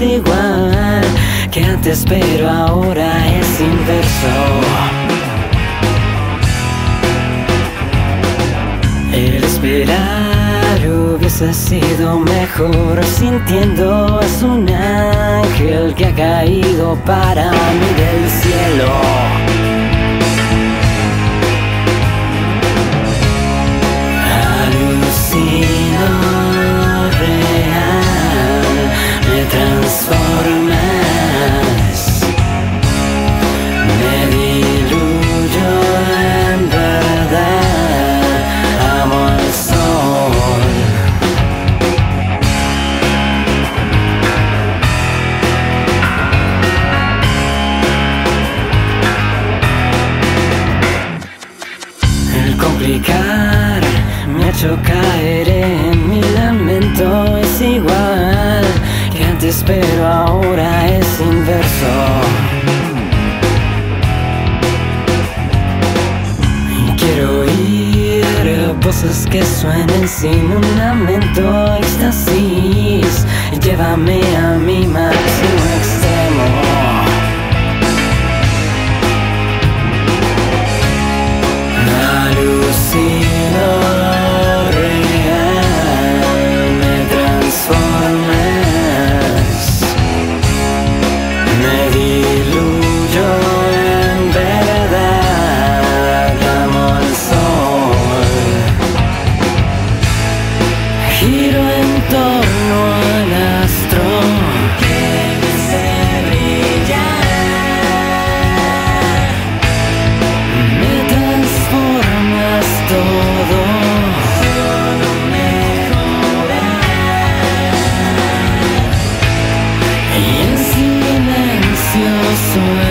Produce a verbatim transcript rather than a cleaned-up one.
igual que antes, pero ahora es inverso. El esperar hubiese sido mejor, sintiendo es un ángel que ha caído para mí del cielo. Alucino real, me transformas, me diluyo en verdad, amo al sol. El complicar me ha hecho caer en mi lamento, es igual que antes, pero ahora es inverso. Y quiero oír voces que suenen sin un lamento, éxtasis, llévame a mi máximo extremo. Alucino real, me transformas, me diluyo en verdad, amo al sol. Giro en torno al astro que me hace brillar, me transformas todo, solo mejorar, y en silencio soy.